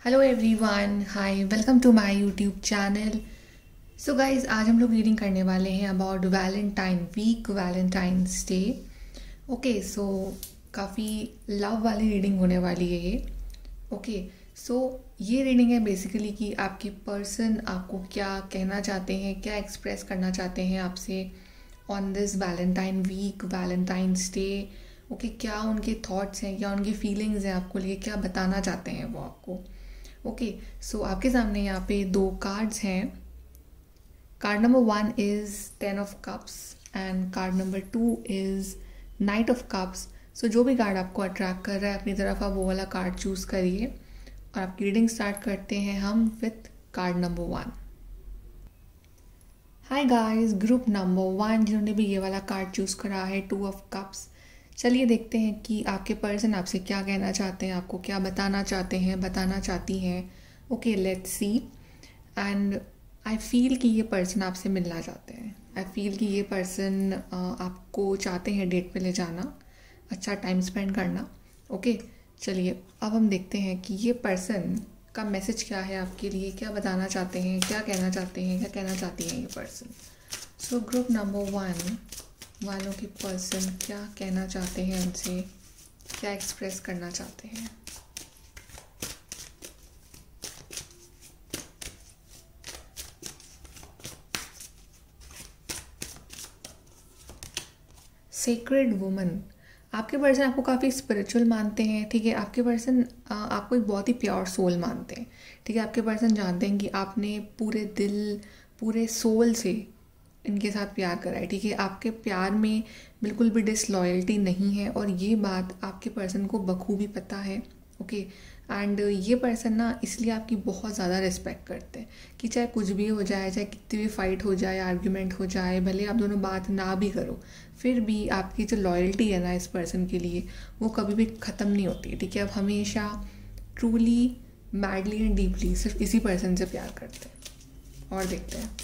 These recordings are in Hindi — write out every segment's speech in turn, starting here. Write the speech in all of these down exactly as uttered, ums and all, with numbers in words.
Hello everyone, hi, welcome to my YouTube channel. So guys, आज हम लोग रीडिंग करने वाले हैं about Valentine week, Valentine's day. Okay, so काफ़ी लव वाली रीडिंग होने वाली है ये। ओके, सो ये रीडिंग है बेसिकली कि आपके पर्सन आपको क्या कहना चाहते हैं, क्या एक्सप्रेस करना चाहते हैं आपसे on this Valentine week, Valentine's day. Okay, क्या उनके थॉट्स हैं, क्या उनकी फीलिंग्स हैं आपको लिए, क्या बताना चाहते हैं वो आपको। ओके, सो आपके सामने यहाँ पे दो कार्ड्स हैं। Card number one is ten of cups and card number two is knight of cups. So जो भी कार्ड आपको अट्रैक्ट कर रहा है अपनी तरफ, आप वो वाला कार्ड चूज़ करिए और आपकी रीडिंग स्टार्ट करते हैं हम with card number one. Hi guys, group number one जिन्होंने भी ये वाला कार्ड चूज़ करा है, टू ऑफ कप्स। चलिए देखते हैं कि आपके पर्सन आपसे क्या कहना चाहते हैं, आपको क्या बताना चाहते हैं, बताना चाहती हैं। Okay, let's see. And I feel कि ये पर्सन आपसे मिलना चाहते हैं। आई फील कि ये पर्सन आपको चाहते हैं डेट पे ले जाना, अच्छा टाइम स्पेंड करना। ओके, चलिए अब हम देखते हैं कि ये पर्सन का मैसेज क्या है आपके लिए, क्या बताना चाहते हैं, क्या कहना चाहते हैं, क्या कहना चाहती हैं ये person. So group number one वालों के पर्सन क्या कहना चाहते हैं उनसे, क्या एक्सप्रेस करना चाहते हैं। सेक्रेड वुमन, आपके पर्सन आपको काफ़ी स्पिरिचुअल मानते हैं। ठीक है, आपके पर्सन आपको एक बहुत ही प्योर सोल मानते हैं। ठीक है, आपके पर्सन जानते हैं कि आपने पूरे दिल, पूरे सोल से इनके साथ प्यार करा है। ठीक है, आपके प्यार में बिल्कुल भी डिसलॉयल्टी नहीं है और ये बात आपके पर्सन को बखूबी पता है। ओके, एंड ये पर्सन ना इसलिए आपकी बहुत ज़्यादा रिस्पेक्ट करते हैं कि चाहे कुछ भी हो जाए, चाहे कितनी भी फाइट हो जाए, आर्ग्यूमेंट हो जाए, भले आप दोनों बात ना भी करो, फिर भी आपकी जो लॉयल्टी है ना इस पर्सन के लिए, वो कभी भी ख़त्म नहीं होती। ठीक है, आप हमेशा ट्रूली, मैडली एंड डीपली सिर्फ इसी पर्सन से प्यार करते हैं। और देखते हैं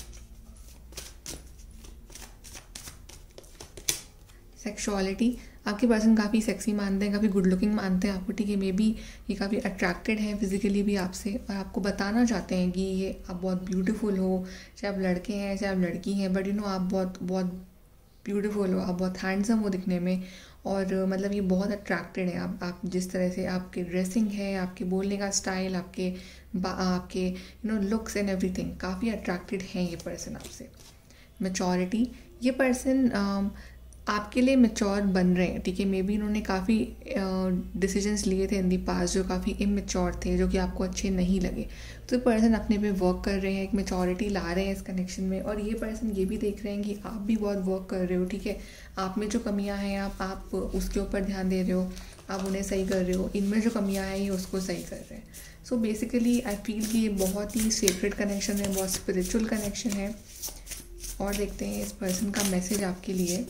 सेक्सुअलिटी, आपके पर्सन काफ़ी सेक्सी मानते हैं, काफ़ी गुड लुकिंग मानते हैं आपको। ठीक है, मे बी ये काफ़ी अट्रैक्टेड है फिजिकली भी आपसे और आपको बताना चाहते हैं कि ये आप बहुत ब्यूटीफुल हो, चाहे आप लड़के हैं चाहे आप लड़की हैं, बट यू नो आप बहुत बहुत ब्यूटीफुल हो, आप बहुत हैंडसम हो दिखने में। और मतलब ये बहुत अट्रैक्टेड है आप आप जिस तरह से आपकी ड्रेसिंग है, आपके बोलने का स्टाइल, आपके आपके you know looks and everything, काफ़ी अट्रैक्टेड हैं ये पर्सन आपसे। मैच्योरिटी, ये पर्सन आपके लिए मैच्योर बन रहे हैं। ठीक है, मे बी इन्होंने काफ़ी डिसीजंस लिए थे इन दी पास जो काफ़ी इमेच्योर थे, जो कि आपको अच्छे नहीं लगे। तो ये पर्सन अपने पे वर्क कर रहे हैं, एक मैच्योरिटी ला रहे हैं इस कनेक्शन में। और ये पर्सन ये भी देख रहे हैं कि आप भी बहुत वर्क कर रहे हो। ठीक है, आप में जो कमियां हैं आप आप उसके ऊपर ध्यान दे रहे हो, आप उन्हें सही कर रहे हो, इनमें जो कमियां हैं ये उसको सही कर रहे हैं। सो बेसिकली आई फील कि ये बहुत ही सेक्रेड कनेक्शन है, बहुत स्पिरिचुअल कनेक्शन है। और देखते हैं इस पर्सन का मैसेज आपके लिए।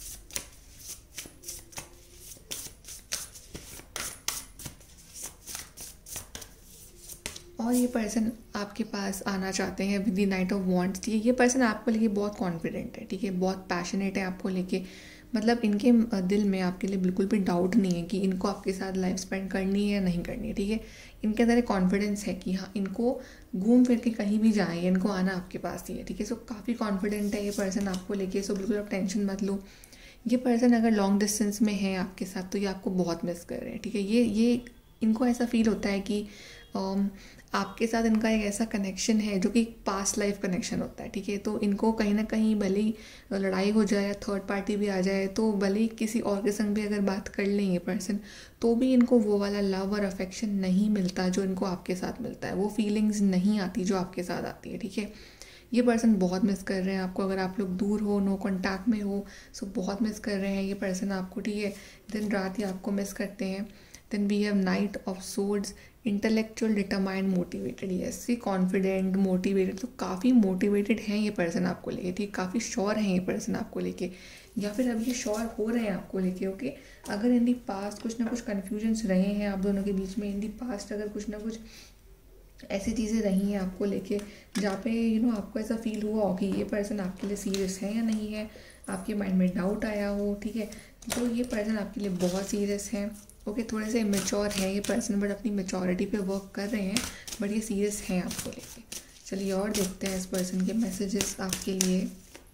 और ये पर्सन आपके पास आना चाहते हैं with the knight of wands. ठीक है, ये पर्सन आपको लेके बहुत कॉन्फिडेंट है। ठीक है, बहुत पैशनेट है आपको लेके, मतलब इनके दिल में आपके लिए बिल्कुल भी डाउट नहीं है कि इनको आपके साथ लाइफ स्पेंड करनी है या नहीं करनी है। ठीक है, इनके अंदर एक कॉन्फिडेंस है कि हाँ, इनको घूम फिर के कहीं भी जाए, इनको आना आपके पास ही है। ठीक है, सो काफ़ी कॉन्फिडेंट है ये पर्सन आपको लेके। सो बिल्कुल आप टेंशन मत लो। ये पर्सन अगर लॉन्ग डिस्टेंस में है आपके साथ तो ये आपको बहुत मिस कर रहे हैं। ठीक है, ये ये इनको ऐसा फील होता है कि um, आपके साथ इनका एक ऐसा कनेक्शन है जो कि पास्ट लाइफ कनेक्शन होता है। ठीक है, तो इनको कहीं ना कहीं भले ही लड़ाई हो जाए या थर्ड पार्टी भी आ जाए, तो भले ही किसी और के संग भी अगर बात कर लें ये पर्सन, तो भी इनको वो वाला लव और अफेक्शन नहीं मिलता जो इनको आपके साथ मिलता है। वो फीलिंग्स नहीं आती जो आपके साथ आती है। ठीक है, ये पर्सन बहुत मिस कर रहे हैं आपको। अगर आप लोग दूर हो, नो कॉन्टैक्ट में हो, सो बहुत मिस कर रहे हैं ये पर्सन आपको। ठीक है, दिन रात ही आपको मिस करते हैं। Then we have knight of swords, intellectual, determined, motivated. Yes, ये कॉन्फिडेंट, मोटिवेटेड, तो काफ़ी मोटिवेटेड हैं ये पर्सन आपको लेके। ठीक, काफ़ी श्योर हैं ये पर्सन आपको लेके, या फिर अब ये श्योर हो रहे हैं आपको लेके। ओके, अगर इन दी पास्ट कुछ ना कुछ कन्फ्यूजन्स रहे हैं आप दोनों के बीच में, इन दी पास्ट अगर कुछ ना कुछ ऐसी चीज़ें रही हैं आपको लेके जहाँ पे यू नो आपको ऐसा फील हुआ हो कि ये पर्सन आपके लिए सीरियस है या नहीं है, आपके माइंड में डाउट आया हो। ठीक है, तो ये पर्सन आपके लिए बहुत सीरियस है। ओके थोड़े से इमेच्योर है ये पर्सन, बट अपनी मेच्योरिटी पे वर्क कर रहे हैं, बट ये सीरियस हैं आपको लेके। चलिए और देखते हैं इस पर्सन के मैसेजेस आपके लिए।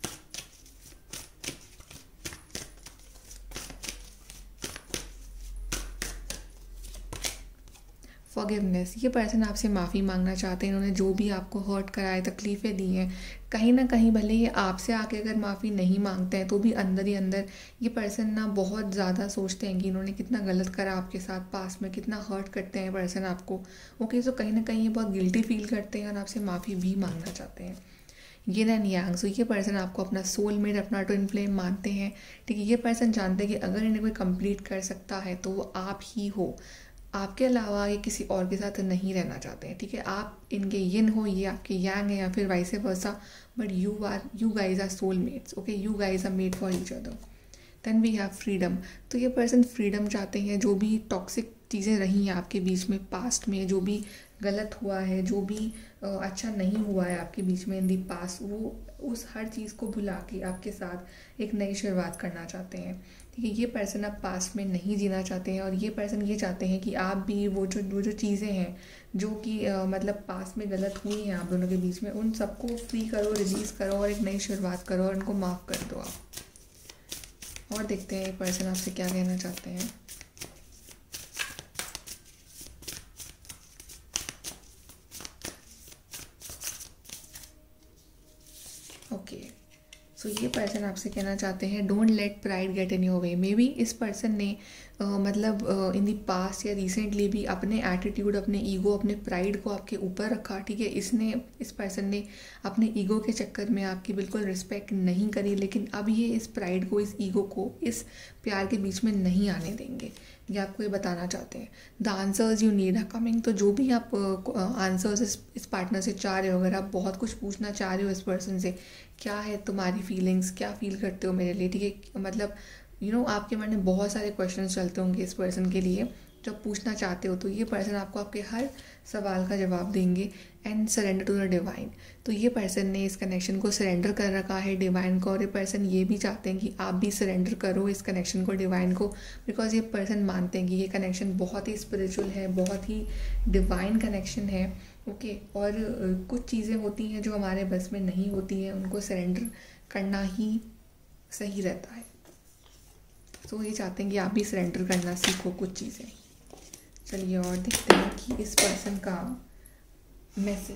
फॉरगिवनेस, ये पर्सन आपसे माफ़ी मांगना चाहते हैं। इन्होंने जो भी आपको हर्ट कराए, तकलीफ़ें दी हैं, कहीं ना कहीं भले ये आपसे आके अगर माफ़ी नहीं मांगते हैं तो भी अंदर ही अंदर ये पर्सन ना बहुत ज़्यादा सोचते हैं कि इन्होंने कितना गलत करा आपके साथ पास में, कितना हर्ट करते हैं पर्सन आपको। ओके सो कहीं ना कहीं ये बहुत गिल्टी फील करते हैं और आपसे माफ़ी भी मांगना चाहते हैं। ये एंड यांग, सो ये पर्सन आपको अपना सोलमेट, अपना ट्विन फ्लेम मानते हैं। ठीक है, ये पर्सन जानते हैं कि अगर इन्हें कोई कंप्लीट कर सकता है तो वो आप ही हो, आपके अलावा ये किसी और के साथ नहीं रहना चाहते हैं। ठीक है, आप इनके यिन हो, ये आपके यांग है, या फिर vice versa, but you are you guys are soulmates. Okay, you guys are made for each other. Then we have freedom, तो ये पर्सन फ्रीडम चाहते हैं। जो भी टॉक्सिक चीज़ें रही हैं आपके बीच में पास्ट में, जो भी गलत हुआ है, जो भी अच्छा नहीं हुआ है आपके बीच में इन दी पास्ट, वो उस हर चीज़ को भुला के आपके साथ एक नई शुरुआत करना चाहते हैं। ठीक है, ये पर्सन अब पास्ट में नहीं जीना चाहते हैं, और ये पर्सन ये चाहते हैं कि आप भी वो जो वो जो चीज़ें हैं जो कि मतलब पास्ट में गलत हुई हैं आप दोनों के बीच में, उन सबको फ्री करो, रिलीज़ करो और एक नई शुरुआत करो और उनको माफ़ कर दो आप। और देखते हैं ये पर्सन आपसे क्या कहना चाहते हैं। ओके सो ये पर्सन आपसे कहना चाहते हैं don't let pride get in your way. Maybe इस पर्सन ने uh, मतलब इन दी पास्ट या रिसेंटली भी अपने एटीट्यूड, अपने ईगो, अपने प्राइड को आपके ऊपर रखा। ठीक है, इसने इस पर्सन ने अपने ईगो के चक्कर में आपकी बिल्कुल रिस्पेक्ट नहीं करी, लेकिन अब ये इस प्राइड को, इस ईगो को इस प्यार के बीच में नहीं आने देंगे। ये आपको ये बताना चाहते हैं। The answers you need are coming, तो जो भी आप आंसर्स uh, इस, इस पार्टनर से चाह रहे हो, अगर आप बहुत कुछ पूछना चाह रहे हो इस पर्सन से, क्या है तुम्हारी फीलिंग्स, क्या फील करते हो मेरे लिए। ठीक है, मतलब यू you नो know, आपके मन में बहुत सारे क्वेश्चन चलते होंगे इस पर्सन के लिए, जब पूछना चाहते हो तो ये पर्सन आपको आपके हर सवाल का जवाब देंगे। And surrender to the divine, तो ये पर्सन ने इस कनेक्शन को सरेंडर कर रखा है डिवाइन को, और ये पर्सन ये भी चाहते हैं कि आप भी सरेंडर करो इस कनेक्शन को डिवाइन को, बिकॉज ये पर्सन मानते हैं कि ये कनेक्शन बहुत ही स्पिरिचुअल है, बहुत ही डिवाइन कनेक्शन है। ओके okay, और uh, कुछ चीज़ें होती हैं जो हमारे बस में नहीं होती हैं, उनको सरेंडर करना ही सही रहता है। तो so, ये चाहते हैं कि आप भी सरेंडर करना सीखो कुछ चीज़ें। चलिए और देखते हैं कि इस पर्सन का मैसेज।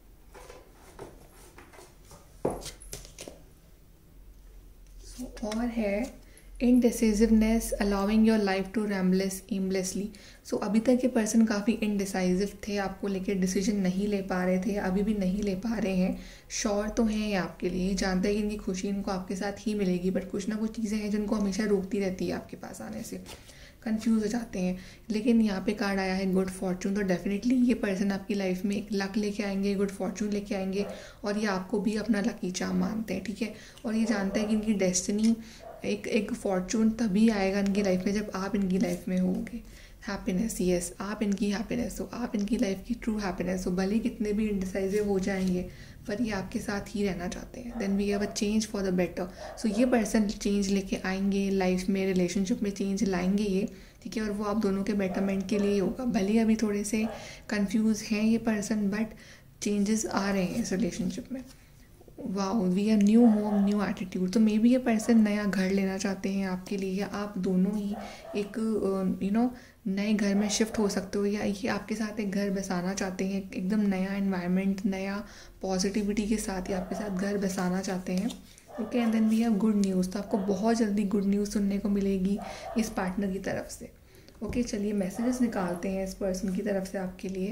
so, और है indecisiveness allowing your life to rambles aimlessly. So अभी तक ये पर्सन काफ़ी इनडिसाइसिव थे, आपको लेकर डिसीजन नहीं ले पा रहे थे, अभी भी नहीं ले पा रहे हैं। श्योर तो हैं ये आपके लिए, जानते हैं कि इनकी खुशी इनको आपके साथ ही मिलेगी, बट कुछ ना कुछ चीज़ें हैं जिनको हमेशा रोकती रहती है आपके पास आने से, कंफ्यूज हो जाते हैं। लेकिन यहाँ पे कार्ड आया है गुड फॉर्चून, तो डेफिनेटली ये पर्सन आपकी लाइफ में एक लक लेके आएंगे, गुड फॉर्चून लेके आएंगे, और ये आपको भी अपना लकी चार्म मानते हैं। ठीक है, और ये जानते हैं कि इनकी डेस्टिनी, एक एक फॉर्चून तभी आएगा इनकी लाइफ में जब आप इनकी लाइफ में होंगे। हैप्पीनेस, यस, आप इनकी हैप्पीनेस हो, आप इनकी लाइफ की ट्रू हैप्पीनेस हो। भले कितने भी इंडिसाइसिव हो जाएंगे, पर ये आपके साथ ही रहना चाहते हैं। Then we have a change for the better, so ये पर्सन चेंज लेके आएंगे लाइफ में, रिलेशनशिप में चेंज लाएंगे ये। ठीक है, और वो आप दोनों के बेटरमेंट के लिए ही होगा। भले अभी थोड़े से कंफ्यूज हैं ये पर्सन, बट चेंजेस आ रहे हैं इस रिलेशनशिप में। Wow, we are new home, new attitude, तो मे बी ये पर्सन नया घर लेना चाहते हैं आपके लिए, या आप दोनों ही एक यू नो नए घर में शिफ्ट हो सकते हो, या ये आपके साथ एक घर बसाना चाहते हैं, एकदम नया एनवायरनमेंट, नया पॉजिटिविटी के साथ ही आपके साथ घर बसाना चाहते हैं। Okay, and then we have good news, तो आपको बहुत जल्दी गुड न्यूज़ सुनने को मिलेगी इस पार्टनर की तरफ से। ओके okay, चलिए मैसेजेस निकालते हैं इस पर्सन की तरफ से आपके लिए।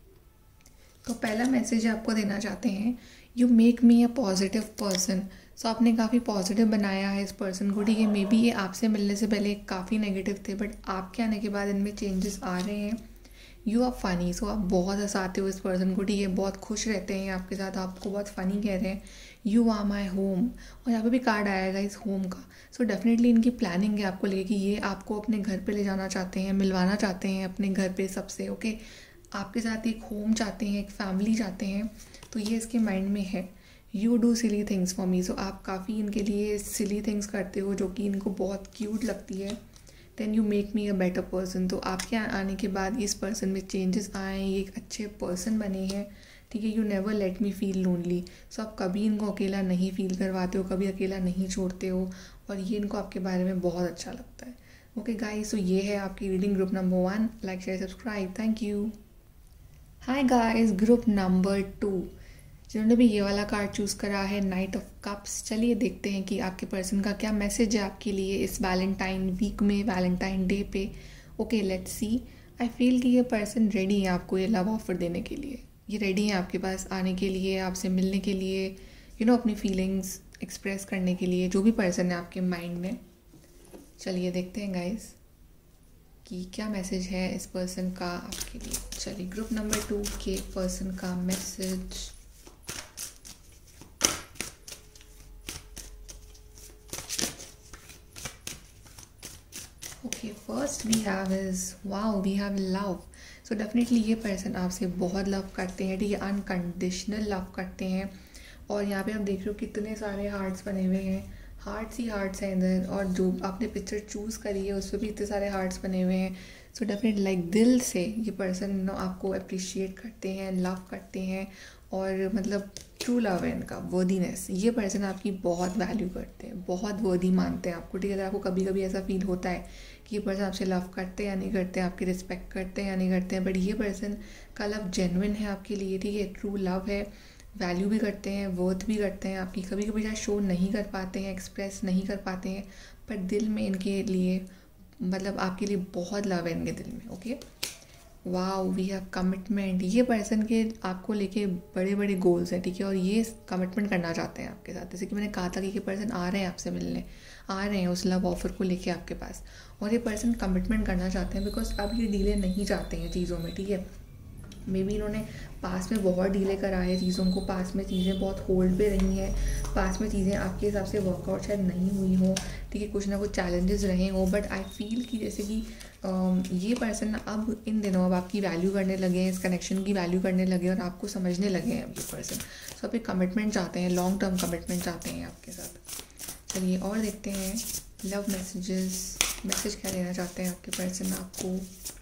तो पहला मैसेज आपको देना चाहते हैं, you make me a positive person. So आपने काफ़ी पॉजिटिव बनाया है इस पर्सन को। ठीक है, मे बी ये आपसे मिलने से पहले काफ़ी नेगेटिव थे, बट आपके आने के बाद इनमें चेंजेस आ रहे हैं। यू आर फनी, सो आप बहुत हंसाते हो इस पर्सन को। ठीक है, बहुत खुश रहते हैं आपके साथ, आपको बहुत फ़नी कह रहे हैं। यू आर माई होम, और यहाँ पे भी कार्ड आएगा इस होम का। सो डेफिनेटली इनकी प्लानिंग है आपको लेके, ये आपको अपने घर पे ले जाना चाहते हैं, मिलवाना चाहते हैं अपने घर पे सबसे। ओके, आपके साथ एक होम चाहते हैं, एक फैमिली चाहते हैं, तो ये इसके माइंड में है। You do silly things for me, so आप काफ़ी इनके लिए सिली थिंग्स करते हो जो कि इनको बहुत क्यूट लगती है। Then you make me a better person. तो आपके आने के बाद इस पर्सन में चेंजेस आए, ये एक अच्छे पर्सन बने हैं, ठीक है। You never let me feel lonely. So आप कभी इनको अकेला नहीं फील करवाते हो, कभी अकेला नहीं छोड़ते हो, और ये इनको आपके बारे में बहुत अच्छा लगता है। ओके गाइस, सो ये है आपकी reading group number one. Like share subscribe, thank you. Hi guys, group number two जिन्होंने भी ये वाला कार्ड चूज़ करा है, नाइट ऑफ कप्स। चलिए देखते हैं कि आपके पर्सन का क्या मैसेज है आपके लिए इस वैलेंटाइन वीक में, वैलेंटाइन डे पे। Okay let's see. I feel कि ये पर्सन रेडी है आपको ये लव ऑफर देने के लिए। ये रेडी है आपके पास आने के लिए, आपसे मिलने के लिए, यू नो अपनी फीलिंग्स एक्सप्रेस करने के लिए, जो भी पर्सन है आपके माइंड में। चलिए देखते हैं गाइस कि क्या मैसेज है इस पर्सन का आपके लिए। चलिए ग्रुप नंबर टू के पर्सन का message. Okay first we have is wow, we have love. So definitely ये पर्सन आपसे बहुत लव करते हैं, ठीक है, अनकंडीशनल लव करते हैं। और यहाँ पे आप देख रहे हो कितने सारे हार्ट्स बने हुए हैं, हार्ट्स ही हार्ट्स हैं इधर, और जो आपने पिक्चर चूज़ करी है उस पर भी इतने सारे हार्ट्स बने हुए हैं। सो डेफिनेटली लाइक दिल से ये पर्सन नो आपको अप्रिशिएट करते हैं, लव करते हैं, और मतलब ट्रू लव है इनका, वर्दीनेस। ये पर्सन आपकी बहुत वैल्यू करते हैं, बहुत वर्दी मानते हैं आपको, ठीक है। अगर आपको कभी कभी ऐसा फील होता है कि ये पर्सन आपसे लव करते हैं या नहीं करते हैं, आपकी रिस्पेक्ट करते हैं या नहीं करते हैं, बट ये पर्सन का लव जेन्युइन है आपके लिए, ठीक है, ट्रू लव है, वैल्यू भी करते हैं, वर्थ भी करते हैं आपकी। कभी कभी शायद शो नहीं कर पाते हैं, एक्सप्रेस नहीं कर पाते हैं, पर दिल में इनके लिए मतलब आपके लिए बहुत लव है इनके दिल में। Okay wow, we have commitment. ये पर्सन के आपको लेके बड़े बड़े गोल्स हैं, ठीक है, और ये कमिटमेंट करना चाहते हैं आपके साथ। जैसे कि मैंने कहा था कि ये पर्सन आ रहे हैं आपसे मिलने, आ रहे हैं उस लव ऑफर को लेके आपके पास, और ये पर्सन कमिटमेंट करना चाहते हैं, बिकॉज अब ये डीले नहीं चाहते हैं चीज़ों में, ठीक है। मे बी इन्होंने पास में बहुत डीले कराए हैं चीज़ों को, पास में चीज़ें बहुत होल्ड पे रही हैं, पास में चीज़ें आपके हिसाब से वर्कआउट शायद नहीं हुई हो, ठीक है, कुछ ना कुछ चैलेंजेस रहे हो। बट आई फील कि जैसे कि ये पर्सन अब इन दिनों अब आपकी वैल्यू करने लगे हैं, इस कनेक्शन की वैल्यू करने लगे और आपको समझने लगे हैं अब ये पर्सन। सो आप एक कमिटमेंट चाहते हैं, लॉन्ग टर्म कमिटमेंट चाहते हैं आपके साथ। चलिए और देखते हैं लव मैसेजेस, मैसेज क्या देना चाहते हैं आपके पर्सन आपको।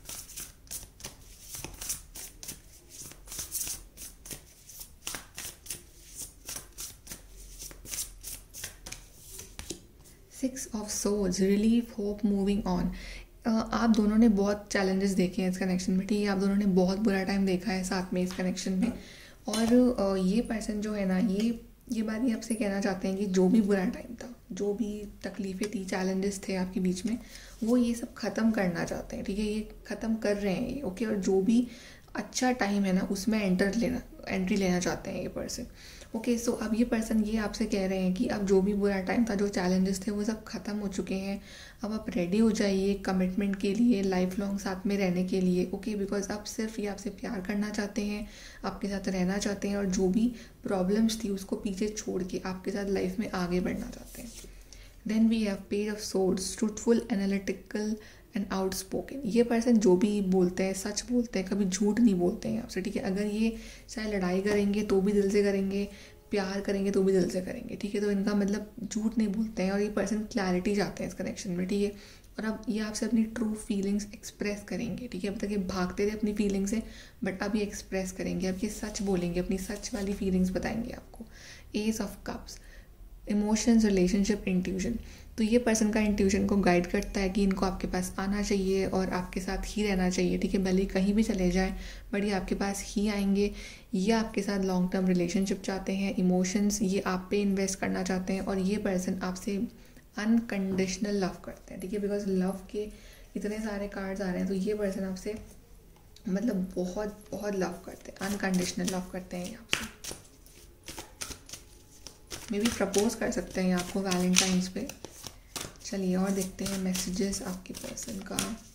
Six of souls, relief, hope, moving on. आप दोनों ने बहुत चैलेंजेस देखे हैं इस कनेक्शन में, ठीक है, आप दोनों ने बहुत बुरा टाइम देखा है साथ में इस कनेक्शन में। और uh, ये पर्सन जो है ना, ये ये बात ये आपसे कहना चाहते हैं कि जो भी बुरा टाइम था, जो भी तकलीफ़ें थी, चैलेंजेस थे आपके बीच में, वो ये सब ख़त्म करना चाहते हैं, ठीक है, ये ख़त्म कर रहे हैं ये। ओके, और जो भी अच्छा टाइम है ना उसमें एंटर लेना एंट्री लेना चाहते हैं ये पर्सन। ओके सो अब ये पर्सन ये आपसे कह रहे हैं कि अब जो भी बुरा टाइम था, जो चैलेंजेस थे, वो सब ख़त्म हो चुके हैं। अब आप रेडी हो जाइए कमिटमेंट के लिए, लाइफ लॉन्ग साथ में रहने के लिए। ओके बिकॉज आप सिर्फ ये आपसे प्यार करना चाहते हैं, आपके साथ रहना चाहते हैं, और जो भी प्रॉब्लम्स थी उसको पीछे छोड़ के आपके साथ लाइफ में आगे बढ़ना चाहते हैं। Then we have page of swords, truthful, analytical and outspoken. ये पर्सन जो भी बोलते हैं सच बोलते हैं, कभी झूठ नहीं बोलते हैं आपसे, ठीक है। अगर ये चाहे लड़ाई करेंगे तो भी दिल से करेंगे, प्यार करेंगे तो भी दिल से करेंगे, ठीक है। तो इनका मतलब झूठ नहीं बोलते हैं, और ये पर्सन क्लैरिटी चाहते हैं इस कनेक्शन में, ठीक है। और अब ये आपसे अपनी ट्रू फीलिंग्स एक्सप्रेस करेंगे, ठीक है। अब तक ये भागते थे अपनी फीलिंग से, बट अब ये एक्सप्रेस करेंगे, अब ये सच बोलेंगे, अपनी सच वाली फीलिंग्स बताएंगे आपको। Ace of cups, emotions, relationship, intuition. तो ये पर्सन का इंट्यूशन को गाइड करता है कि इनको आपके पास आना चाहिए और आपके साथ ही रहना चाहिए, ठीक है। भले कहीं भी चले जाएं बट ये आपके पास ही आएंगे। ये आपके साथ लॉन्ग टर्म रिलेशनशिप चाहते हैं। इमोशंस, ये आप पे इन्वेस्ट करना चाहते हैं, और ये पर्सन आपसे अनकंडीशनल लव करते हैं, ठीक है। बिकॉज लव के इतने सारे कार्ड्स आ रहे हैं, तो ये पर्सन आपसे मतलब बहुत बहुत लव करते हैं, अनकंडीशनल लव करते हैं ये आपसे। मे बी प्रपोज कर सकते हैं आपको वैलेंटाइंस पे। चलिए और देखते हैं मैसेजेस आपके पर्सन का।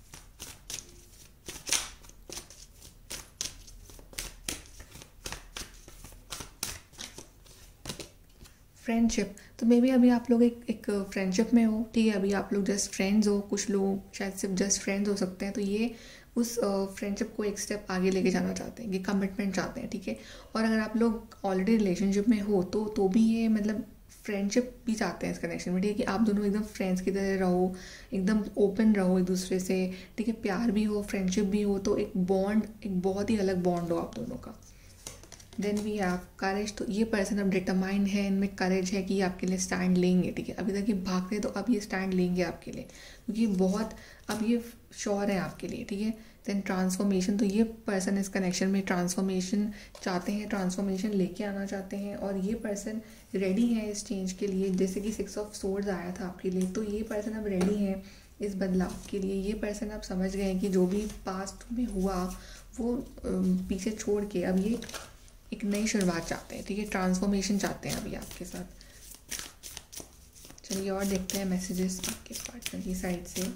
फ्रेंडशिप, तो मे बी अभी आप लोग एक एक फ्रेंडशिप में हो, ठीक है। अभी आप लोग जस्ट फ्रेंड्स हो, कुछ लोग शायद सिर्फ जस्ट फ्रेंड्स हो सकते हैं। तो ये उस फ्रेंडशिप को एक स्टेप आगे लेके जाना चाहते हैं, ये कमिटमेंट चाहते हैं, ठीक है। और अगर आप लोग ऑलरेडी रिलेशनशिप में हो तो तो भी ये मतलब फ्रेंडशिप भी चाहते हैं इस कनेक्शन में, ठीक है, कि आप दोनों एकदम फ्रेंड्स की तरह रहो, एकदम ओपन रहो एक दूसरे से, ठीक है, प्यार भी हो, फ्रेंडशिप भी हो, तो एक बॉन्ड, एक बहुत ही अलग बॉन्ड हो आप दोनों का। देन वी हैव करेज, तो ये पर्सन अब डिटरमाइंड है, इनमें करेज है कि ये आपके लिए स्टैंड लेंगे, ठीक है, अभी तक ये भाग रहे तो अब ये स्टैंड लेंगे आपके लिए, क्योंकि बहुत अब ये श्योर है आपके लिए, ठीक है। देन ट्रांसफॉर्मेशन, तो ये पर्सन इस कनेक्शन में ट्रांसफॉर्मेशन चाहते हैं, ट्रांसफॉर्मेशन लेके आना चाहते हैं, और ये पर्सन रेडी है इस चेंज के लिए। जैसे कि सिक्स ऑफ सोर्ड्स आया था आपके लिए, तो ये पर्सन अब रेडी है इस बदलाव के लिए। ये पर्सन अब समझ गए हैं कि जो भी पास्ट में हुआ वो पीछे छोड़ के अब ये एक नई शुरुआत चाहते हैं, ठीक है, ट्रांसफॉर्मेशन चाहते हैं अभी आपके साथ। चलिए और देखते हैं मैसेजेस आपके पार्टनर की साइड से।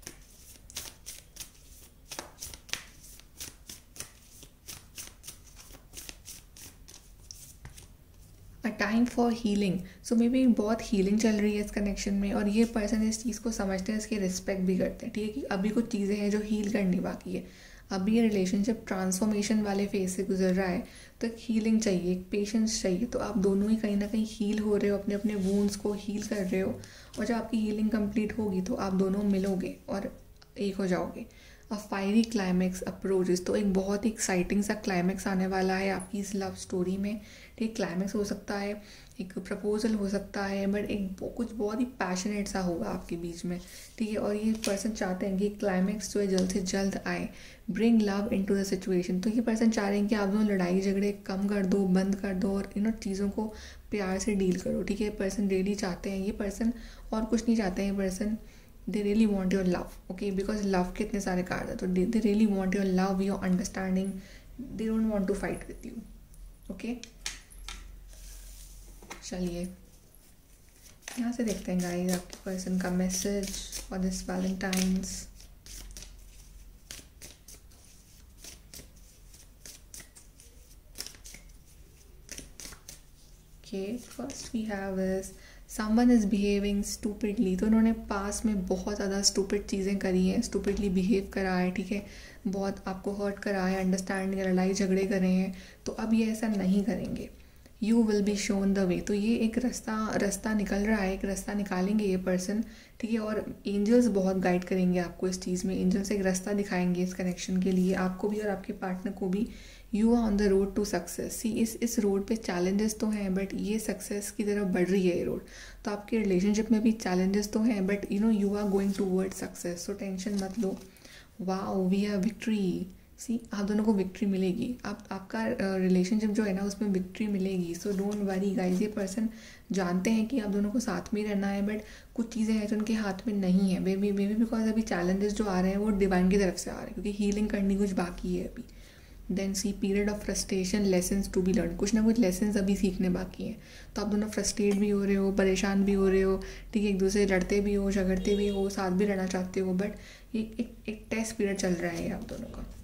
A time for healing, so maybe बहुत हीलिंग चल रही है इस कनेक्शन में, और ये पर्सन इस चीज़ को समझते हैं, इसकी रिस्पेक्ट भी करते हैं, ठीक है, कि अभी कुछ चीज़ें हैं जो हील करनी बाकी है। अभी ये रिलेशनशिप ट्रांसफॉर्मेशन वाले फेज से गुजर रहा है, तो एक हीलिंग चाहिए, एक पेशेंस चाहिए, तो आप दोनों ही कहीं ना कहीं हील हो रहे हो, अपने अपने वूंड्स को हील कर रहे हो, और जब आपकी हीलिंग कंप्लीट होगी तो आप दोनों मिलोगे और एक हो जाओगे। अ फायरी क्लाइमैक्स अप्रोचेस, तो एक बहुत ही एक्साइटिंग सा क्लाइमैक्स आने वाला है आपकी इस लव स्टोरी में, ठीक, क्लाइमैक्स हो सकता है, एक प्रपोजल हो सकता है, बट एक कुछ बहुत ही पैशनेट सा होगा आपके बीच में, ठीक है, और ये पर्सन चाहते हैं कि क्लाइमैक्स जो है जल्द से जल्द आए। Bring love into the situation, तो ये पर्सन चाह रहे हैं कि आप दोनों लड़ाई झगड़े कम कर दो, बंद कर दो, और इन चीज़ों को प्यार से डील करो, ठीक है। पर्सन रियली चाहते हैं, ये पर्सन और कुछ नहीं चाहते हैं, ये person they really want your love, okay, because love के इतने सारे कार्ड हैं, तो they really want your love, your understanding, they don't want to fight with you, okay. चलिए यहाँ से देखते हैं गाइस आपके पर्सन का message for this Valentine's. Okay, first we have is someone is behaving stupidly, तो उन्होंने पास में बहुत ज़्यादा स्टूपिड चीज़ें करी हैं, स्टूपिडली बिहेव करा है, ठीक है, बहुत आपको हर्ट करा है, अंडरस्टैंड लड़ाई झगड़े करे हैं, तो अब ये ऐसा नहीं करेंगे। You will be shown the way, तो ये एक रास्ता रास्ता निकल रहा है, एक रास्ता निकालेंगे ये पर्सन, ठीक है, और एंजल्स बहुत गाइड करेंगे आपको इस चीज़ में, एंजल्स एक रास्ता दिखाएंगे इस कनेक्शन के लिए, आपको भी और आपके पार्टनर को भी। You are on the road to success, see इस इस रोड पे चैलेंजेस तो हैं, बट ये सक्सेस की तरफ बढ़ रही है ये रोड, तो आपके रिलेशनशिप में भी चैलेंजेस तो हैं, but you know you are going toward success, so tension मत लो। Wow, we have victory, see आप दोनों को विक्ट्री मिलेगी, आप आपका रिलेशनशिप uh, जो है ना उसमें विक्ट्री मिलेगी, सो डोंट वरी गाइस। ये पर्सन जानते हैं कि आप दोनों को साथ में रहना है, बट कुछ चीज़ें हैं जो उनके हाथ में नहीं है, maybe maybe because अभी चैलेंजेस जो आ रहे हैं वो डिवाइन की तरफ से आ रहे हैं, क्योंकि हीलिंग करनी कुछ बाकी है अभी। Then see period of frustration, lessons to be learn, कुछ ना कुछ लेसन्स अभी सीखने बाकी हैं, तो आप दोनों फ्रस्ट्रेट भी हो रहे हो, परेशान भी हो रहे हो, ठीक है, एक दूसरे लड़ते भी हो, झगड़ते भी हो, साथ भी रहना चाहते हो, बट ये एक एक टेस्ट पीरियड चल रहा है आप दोनों का।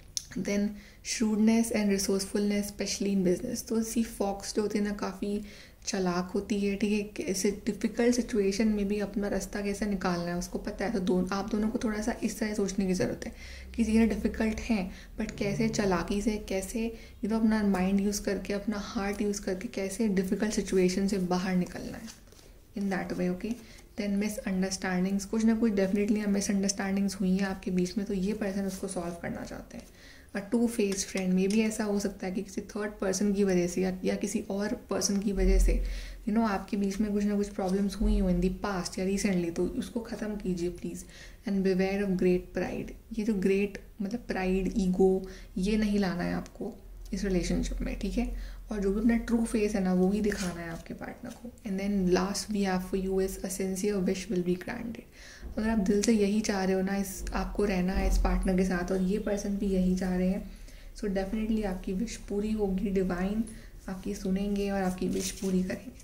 Then shrewdness and resourcefulness specially in business, तो सी फॉक्स जो होती है ना काफ़ी चालाक होती है, ठीक है, ऐसे डिफ़िकल्ट सिचुएशन में भी अपना रास्ता कैसे निकालना है उसको पता है, तो दोनों आप दोनों को थोड़ा सा इस तरह सोचने की ज़रूरत है कि चीज़ें डिफ़िकल्ट हैं, बट कैसे चालाकी से, कैसे यू नो अपना माइंड यूज़ करके, अपना हार्ट यूज़ करके कैसे डिफ़िकल्ट सिचुएशन से बाहर निकलना है, in that way, okay. Then misunderstandings, कुछ ना कुछ डेफिनेटली मिसअंडरस्टैंडिंग्स हुई हैं आपके बीच में, तो ये पर्सन उसको सॉल्व करना चाहते हैं। अ टू फेस फ्रेंड, में भी ऐसा हो सकता है कि किसी थर्ड पर्सन की वजह से या, या किसी और पर्सन की वजह से यू नो आपके बीच में कुछ ना कुछ प्रॉब्लम्स हुई हो इन दी पास्ट या रिसेंटली, तो उसको ख़त्म कीजिए please. And beware of great pride, ये जो ग्रेट मतलब प्राइड, ईगो, ये नहीं लाना है आपको इस रिलेशनशिप में, ठीक है, और जो भी अपना ट्रू फेस है ना वो ही दिखाना है आपके पार्टनर को। And then last we have for you is a sincere wish will be granted, अगर आप दिल से यही चाह रहे हो ना इस आपको रहना है इस पार्टनर के साथ, और ये पर्सन भी यही चाह रहे हैं, सो डेफिनेटली आपकी विश पूरी होगी, डिवाइन आपकी सुनेंगे और आपकी विश पूरी करेंगे।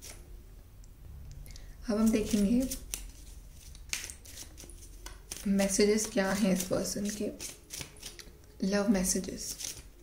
अब हम देखेंगे मैसेजेस क्या हैं इस पर्सन के, love messages.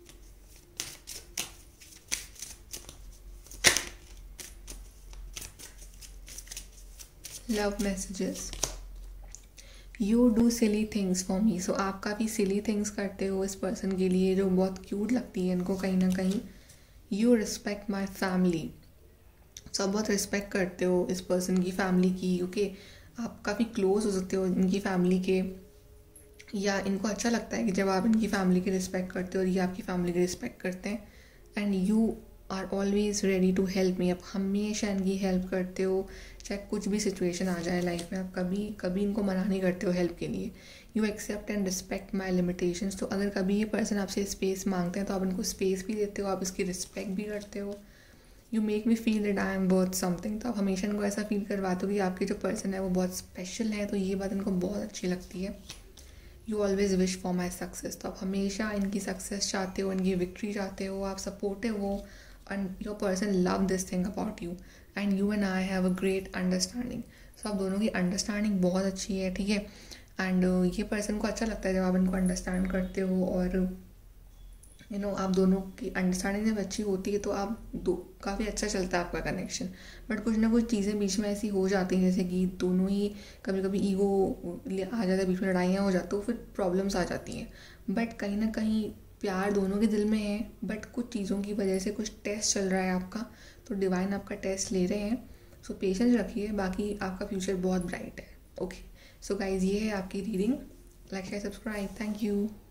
Love messages, you do silly things for me, so आप काफ़ी सिली थिंग्स करते हो इस पर्सन के लिए जो बहुत क्यूट लगती है इनको कहीं ना कहीं। यू रिस्पेक्ट माई फैमिली, सब बहुत रिस्पेक्ट करते हो इस पर्सन की फैमिली की, ओके, आप काफ़ी क्लोज हो सकते हो इनकी फैमिली के, या इनको अच्छा लगता है कि जब आप इनकी फैमिली की रिस्पेक्ट करते हो और ये आपकी फैमिली की रिस्पेक्ट करते हैं। And you are always ready to help me, आप हमेशा इनकी हेल्प करते हो, चाहे कुछ भी सिचुएशन आ जाए लाइफ में, आप कभी कभी इनको मना नहीं करते हो हेल्प के लिए। You accept and respect my limitations, तो अगर कभी ये पर्सन आपसे स्पेस मांगते हैं तो आप इनको स्पेस भी देते हो, आप इसकी रिस्पेक्ट भी करते हो। You make me feel that I am worth something, so आप हमेशा इनको ऐसा फील करवाते हो कि आपके जो पर्सन है वो बहुत स्पेशल है, तो ये बात इनको बहुत अच्छी लगती है। You always wish for my success, so आप हमेशा इनकी सक्सेस चाहते हो, इनकी विक्ट्री चाहते हो, आप सपोर्टिव हो, and your person love this thing about you, and you and I have a great understanding. So आप दोनों की अंडरस्टैंडिंग बहुत अच्छी है, ठीक है। एंड ये पर्सन को अच्छा लगता है जब आप इनको अंडरस्टैंड करते हो, और यू you नो know, आप दोनों की अंडरस्टैंडिंग जब अच्छी होती है तो आप दो काफ़ी अच्छा चलता है आपका कनेक्शन। बट कुछ ना कुछ चीज़ें बीच में ऐसी हो जाती हैं, जैसे कि दोनों ही कभी कभी ईगो आ जाता है, बीच में लड़ाइयाँ हो जाती, तो फिर प्रॉब्लम्स आ जाती हैं। बट कहीं ना कहीं प्यार दोनों के दिल में है, बट कुछ चीज़ों की वजह से कुछ टेस्ट चल रहा है आपका, तो डिवाइन आपका टेस्ट ले रहे हैं। सो पेशेंस रखिए, बाकी आपका फ्यूचर बहुत ब्राइट है। ओके, सो गाइज, ये है आपकी reading. Like share subscribe, thank you.